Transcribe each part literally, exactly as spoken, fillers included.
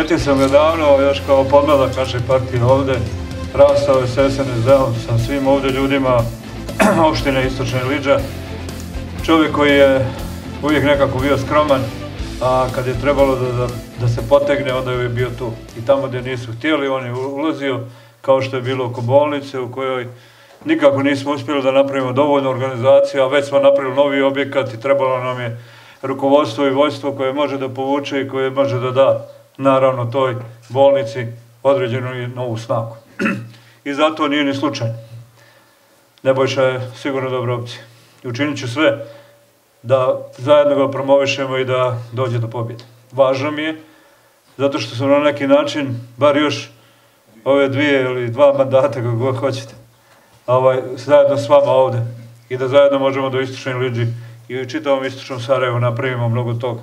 primijetio sam ga davno, još kao podmladak naše partije ovde, rastao je s S N S D-om, sa svim ovde ljudima opštine Istočne Iliđa. Čovjek koji je uvijek nekako bio skroman, a kad je trebalo da, da, da se potegne, onda je bio tu. I tamo gdje nisu htjeli, on je ulazio, kao što je bilo oko bolnice, u kojoj nikako nismo uspjeli da napravimo dovoljnu organizaciju, a već smo napravili novi objekat i trebalo nam je rukovodstvo i vojstvo koje može da povuče i koje može da da, naravno, toj bolnici određenu i novu snagu. I zato nije ni slučajno. Nebojša je sigurno dobra opcija. I učinit ću sve da zajedno ga promovišemo i da dođe do pobjede. Važno mi je, zato što sam na neki način, bar još ove dvije ili dva mandata, kako god hoćete, ovaj, zajedno s vama ovde i da zajedno možemo do Istočne Iliđi i u čitavom Istočnom Sarajevu napravimo mnogo toga.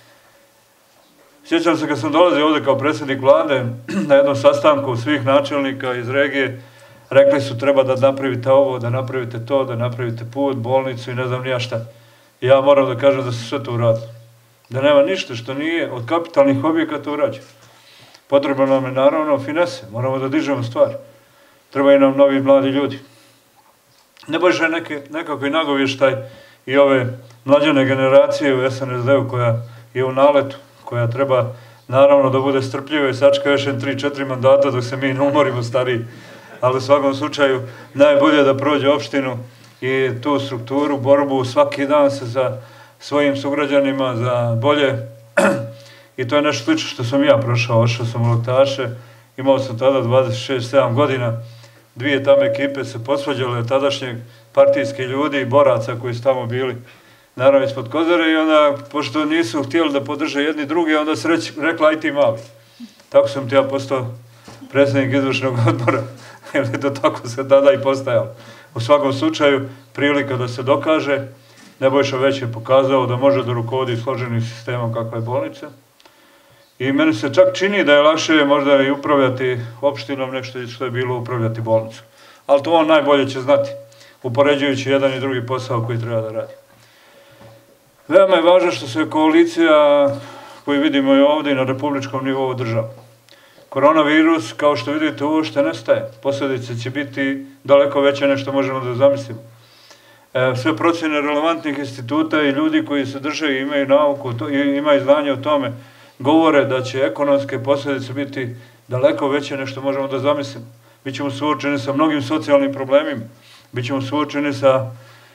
Sjećam se kad sam dolazio ovde kao predsjednik vlade na jednom sastanku svih načelnika iz regije, rekli su treba da napravite ovo, da napravite to, da napravite put, bolnicu i ne znam nija šta. I ja moram da kažem da se sve to uradilo. Da nema ništa što nije od kapitalnih objekata urađeno. Potrebno nam je naravno finese, moramo da dižemo stvar. Trebaju nam novi mladi ljudi. Nebojša je neke, nekako i nagovještaj i ove mlađane generacije u S N S D-u koja je u naletu, koja treba naravno da bude strpljiva i sačka još tri četiri mandata dok se mi ne umorimo stariji. Ali u svakom slučaju najbolje da prođe opštinu i tu strukturu, borbu svaki dan se za svojim sugrađanima, za bolje. I to je nešto slično što sam ja prošao, ošao sam u Loktaše, imao sam tada dvadeset šest sedam godina, dvije tamo ekipe se posvađale tadašnjeg partijski ljudi i boraca koji su tamo bili, naravno ispod Kozare, i onda, pošto nisu htjeli da podrže jedni drugi, onda se reći, rekla aj ti mali. Tako sam ti ja postao predsjednik izvršnog odbora, jer je to tako se tada i postajalo. U svakom slučaju, prilika da se dokaže, Nebojša već je pokazao da može da rukovodi složenim sistemom kakva je bolnica. I meni se čak čini da je lakše možda i upravljati opštinom nešto što je bilo upravljati bolnicom. Ali to on najbolje će znati, upoređujući jedan i drugi posao koji treba da radi. Veoma je važno što se koalicija, koju vidimo i ovdje na republičkom nivou, održava. Koronavirus, kao što vidite, uopšte nestaje. Posljedice će biti daleko veće nešto možemo da zamislimo. Sve procjene relevantnih instituta i ljudi koji se drže i imaju nauku i imaju znanje o tome, govore da će ekonomske posljedice biti daleko veće nešto možemo da zamislimo. Bićemo suočeni sa mnogim socijalnim problemima, bićemo suočeni sa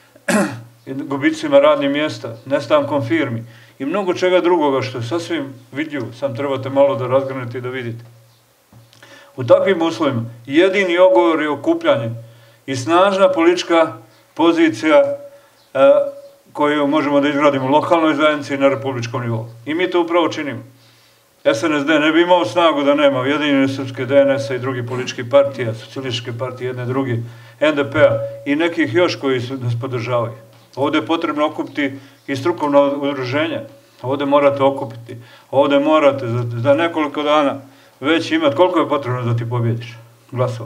gubicima radnih mjesta, nestankom firmi i mnogo čega drugoga što je sasvim vidljivo, sam trebate malo da razgranete i da vidite. U takvim uslovima jedini odgovor je okupljanje i snažna politička pozicija koju možemo da izgradimo u lokalnoj zajednici i na republičkom nivou. I mi to upravo činimo. S N S D ne bi imao snagu da nema Ujedinjene srpske, D N S-a i drugih političkih partija, socijalističke partije, jedne druge, N D P-a i nekih još koji nas podržavaju. Ovdje je potrebno okupiti i strukovna udruženja. Ovdje morate okupiti. Ovdje morate za nekoliko dana već imati. Koliko je potrebno da ti pobjediš glasova?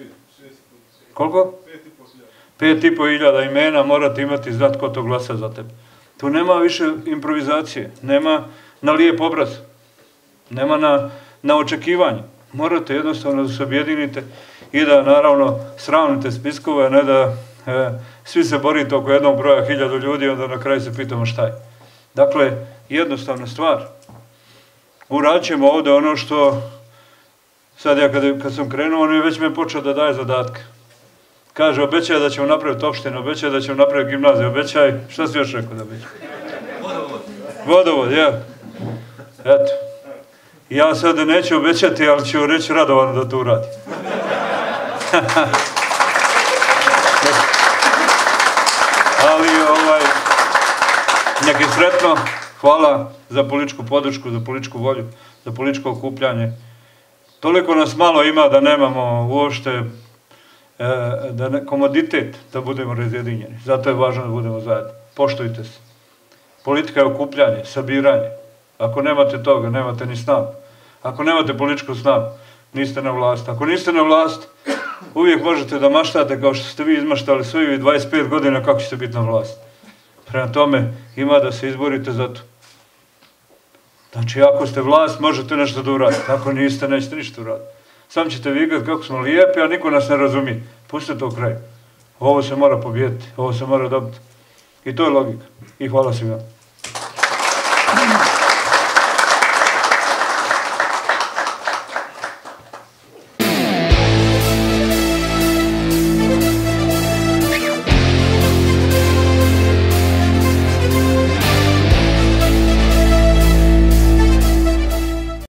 Koliko? Pet i po hiljada imena morate imati i znati ko to glasa za tebe. Tu nema više improvizacije, nema na lijep obraz, nema na, na očekivanje. Morate jednostavno da se objedinite i da naravno sravnite spiskove, a ne da e, svi se borite oko jednog broja hiljadu ljudi, onda na kraju se pitamo šta je. Dakle, jednostavna stvar. Uradit ćemo ovdje ono što sad ja kad, kad sam krenuo, on je već me počeo da daje zadatke. Kaže, obećaj da ćemo napraviti opštinu, obećaj da ćemo napraviti gimnaziju, obećaj, šta si još rekao da obećaj? Vodovod. Vodovod, ja. Eto. Ja sad neću obećati, ali ću reći radovano da to uradi. Ali, ovaj, neki sretno, hvala za političku podršku, za političku volju, za političko okupljanje. Toliko nas malo ima da nemamo uopšte da ne, komoditet da budemo razjedinjeni. Zato je važno da budemo zajedno. Poštujte se. Politika je okupljanje, sabiranje. Ako nemate toga, nemate ni snagu. Ako nemate političku snagu, niste na vlast. Ako niste na vlast, uvijek možete da maštate kao što ste vi izmaštali svojih dvadeset pet godina kako ćete biti na vlast. Prema tome, ima da se izborite za to. Znači, ako ste vlast, možete nešto da uradite. Ako niste, nećete ništa uraditi. Sam ćete vigat kako smo lijepi, a niko nas ne razumije. Pustite to u kraju. Ovo se mora pobijediti, ovo se mora dobiti. I to je logika. I hvala svima.